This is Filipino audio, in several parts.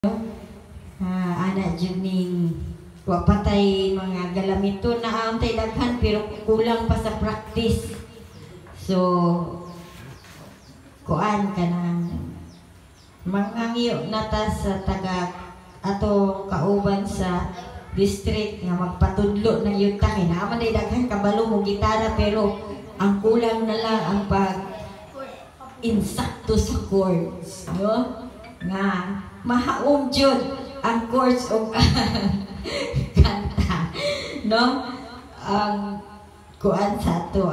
Anak juning wapatay mga galamito na antay daghan pero kulang pa sa practice. So kuan ka nang mangangiyo nata sa taga ato kauban sa district nga magpatudlo ng yuta kay naman day daghan kabalo mo gitara pero ang kulang na lang ang pag insakto sa chords, no? Nga mahaom jud ang chords o kanta, no? Ang kuan sa to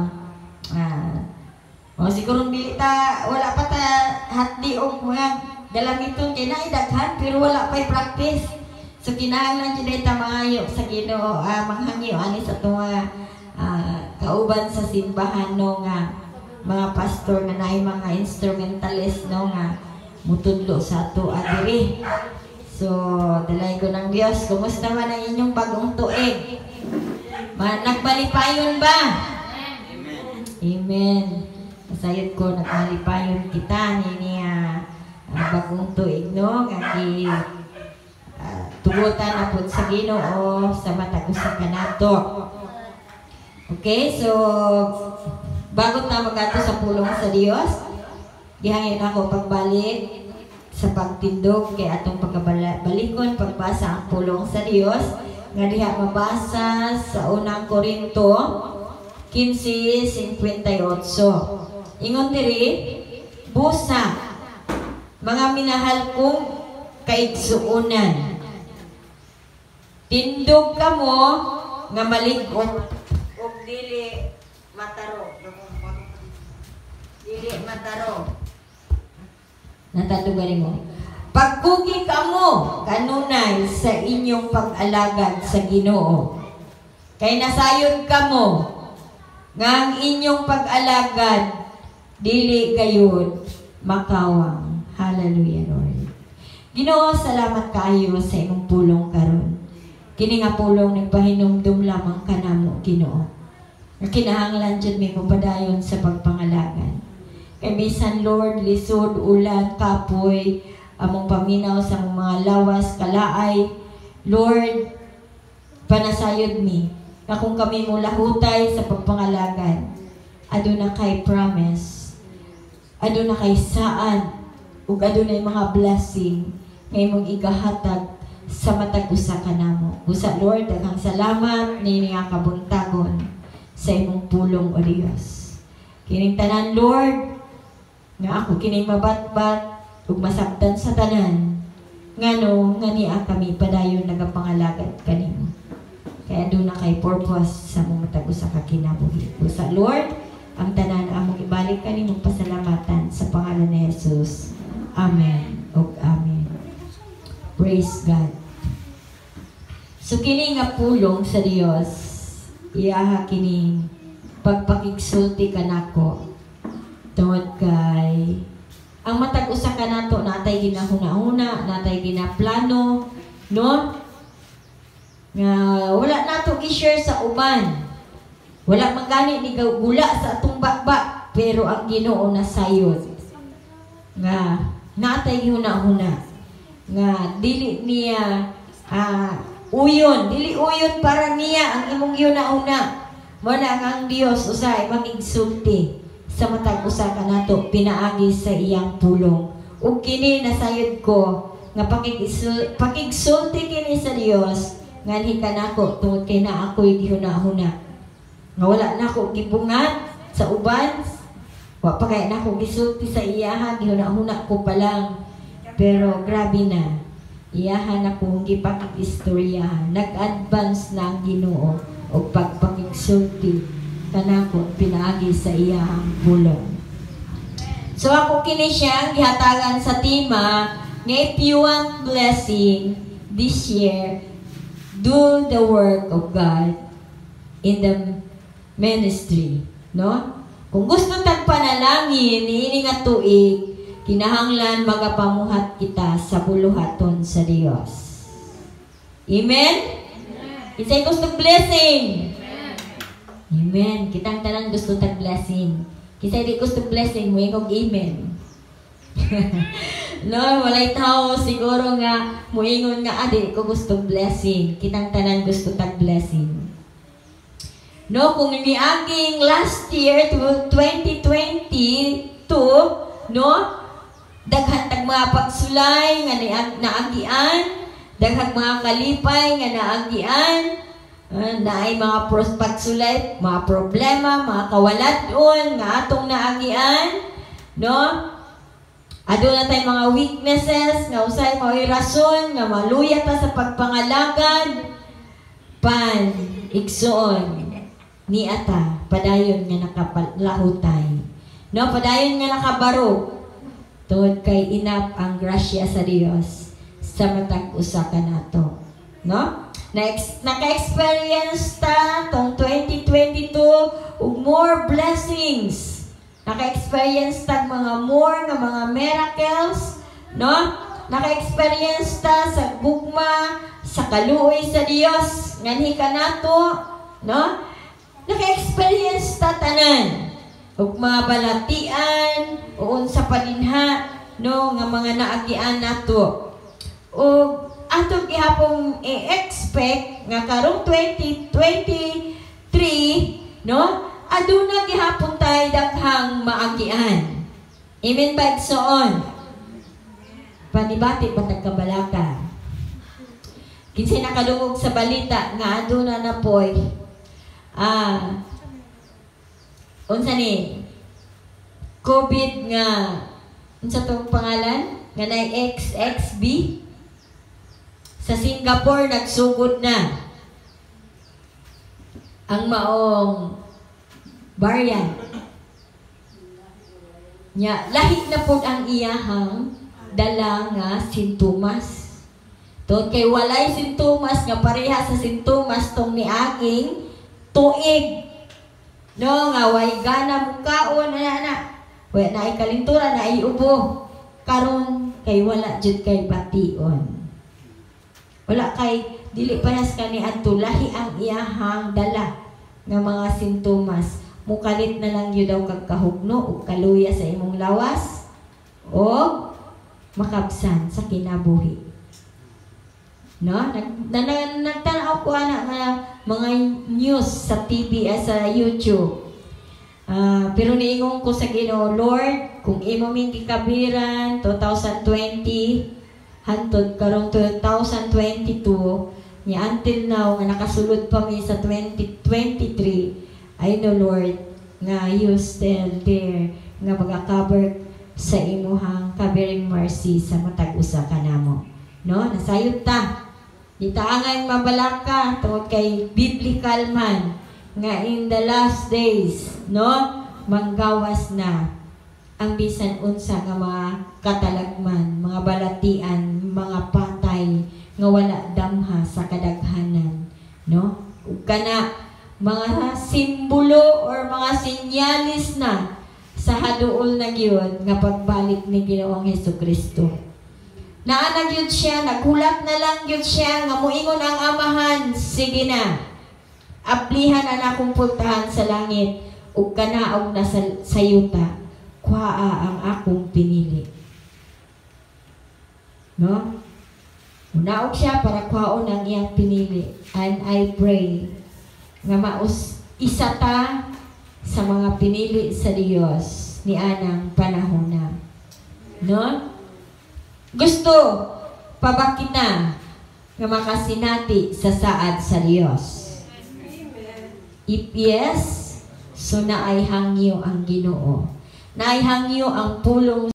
siguro bilita wala pa ta hatdi og mga galamiton kay naay daghan pero wala pa'y practice. So kinahanglan jud ta maayo sa Ginoo, manghangyo ani sa tuwa kauban sa simbahan no nga mga pastor nga naay mga instrumentalist no nga mutudlo sa ato adiri. So dalay ko ng Dios, kumusta man ang inyong bagong tuig? Nagbalipayon ba? Amen. Amen. Masayod ko nagbalipayon kita ni bagong tuig no nga tugutan na po sa Ginoo sa matag usa kanato. Okay, so bago ta magato sa pulong sa Dios, gihangin ako pagbalik sa pagtindog kay atong pagkabalikon pagbasa ang pulong sa Dios nga diha mabasa sa unang Korinto 15:58. Ingon diri, busa mga minahal kong kaigsuonan, tindog kamo nga malig-on og dili mataro. Dili mataro. Natatugarin mo. Pagkugi kamo kanunay sa inyong pag-alagad sa Ginoo. Kay nasayod kamo nga ang inyong pag-alagad dili gayud makawang. Hallelujah, Lord. Ginoo, salamat kaayo sa imong pulong karon. Kini nga pulong nagpahinumdum lamang kanamo, Ginoo. Kinahanglan jud mi padayon sa pagpangalagad. Kay bisan Lord, lisod, ulan, kapoy, among paminaw sa mga lawas, kalaay, Lord, panasayod mi na kung kami mo lahutay sa pagpangalagad, aduna kay promise, aduna kay saan, ug aduna mga blessing ngay mong igahatag sa matag usa kanamo. Usa Lord, daghang salamat nini nga kabuntagon sa imong pulong o Dios. Kining tanan Lord, nga ako kining mabatbat ug masabtan sa tanan ngano nga niya kami padayon nagapangalagad kanimo. Kaya aduna kay purpose sa mong matag usa ka kinabuhi. Usa Lord, ang tanan among ibalik kanimo pasalamatan sa pangalan ni Jesus. Amen ug amen. Praise God. So kini nga pulong sa Dios, iyaha kini pagpakigsulti kanako tungod kay ang matag usa ka nato natay ginahuna-huna, natay ginaplano, no? Nga wala nato i-share sa uban. Wala man gani ni gula sa atong bakbak, pero ang Ginoo nasayod. Nga natay huna-huna. Nga dili niya uyon, dili uyon para niya ang imong huna-huna. Mo na ang Dios usay magigsulti sa matag usa ka nato pinaagi sa iyang pulong. Ug kini nasayod ko nga pakigsulti kini sa Dios nganhi kanako tungod kay na ako'y gihuna-huna. Nga wala na ako gibungat sa uban. Wa pa kay na ako gisulti sa iyaha, gihuna-huna ko pa lang. Pero grabe na. Iyahan ako gipakig-istorya. Nag-advance na ang Ginoo og pagpakigsulti kanako pinaagi sa iyang pulong. So ako kini siya gihatagan sa tema nga if you want blessing this year, do the work of God in the ministry, no? Kung gusto tag panalangin niini nga tuig, kinahanglan magapamuhat kita sa buluhaton sa Dios. Amen? Isay gusto blessing. Amen. Kitang tanan gusto tag blessing. Kisay di gusto blessing mo yung amen. No, walay tao siguro nga muingon nga adi ko gusto blessing. Kitang tanan gusto tag blessing. No, kung niaging last year to 2022, no, daghan tag mga pagsulay nga naagian, daghan mga kalipay nga naagian, naay mga pagsulay, mga problema, mga kawalat-on nga atong naagian, no? Aduna tay mga weaknesses nga usay mao'y rason nga maluya ta sa pagpangalagad pan igsoon ni ata padayon nga nakapalahutay, no, padayon nga nakabaro tungod kay inap ang grasya sa Dios sa matag usa kanato, no? Naka-experience ta tong 2022 ug more blessings. Naka-experience ta mga more nga mga miracles, no? Naka-experience ta sa gugma, sa kaluoy sa Dios nganhi kanato, no? Naka-experience ta tanan ug mga balatian o unsa pa dinha, no, nga mga naagian nato. Ug ato gihapon i-expect nga karong 2023, no, aduna gihapon tay daghang maagian. Amen ba igsoon? Panibati patag kabalaka. Kinsay nakalungog sa balita nga aduna na poy unsa ni COVID nga unsa tong pangalan nga nay XXB sa Singapore nagsugod na ang maong variant nya, lahi na pod ang iyahang dala nga sintomas. Tungod kay walay sintomas nga pareha sa sintomas tong niaging tuig, no, nga way gana mukaon ana way na kalintura na iubo karon kay wala jud kay bation, wala kay dili parehas kani adto, lahi ang iyahang dala nga mga sintomas. Mukalit na lang yun daw kagkahugno o kaluya sa imong lawas o makabsan sa kinabuhi, no? Nagtanaw ko ana nga mga news sa TV sa YouTube. Pero niingon ko sa Ginoo, Lord, kung imo ming gikabiran 2020 hantod karong 2022 nya until now nga nakasulod pa mi sa 2023, I know, Lord, nga you still there nga mag-cover sa imuhang covering mercy sa matag usa kanamo, no? Nasayod ta di ta angay mabalaka tungod kay biblical man nga in the last days, no, manggawas na ang bisan unsa nga mga katalagman, mga balatian, mga patay nga wala damha sa kadaghanan, no? Ug kana mga simbolo or mga sinyalis na sa haduol na gyud nga pagbalik ni Ginoong Hesukristo. Naa na gyud siya, naghulat na lang gyud siya nga muingon ang Amahan, sige na, aplihan na akong puntahan sa langit ug kanaog na sa yuta, kuhaa ang akong pinili. No? Unaog siya para kuhaon ang iyang pinili. And I pray nga isa ta sa mga pinili sa Dios ni anang panahon na, no? Gusto pa ba kita nga makasinati sa saad sa Dios? If yes, so naay hangyo ang Ginoo, naay hangyo ang pulong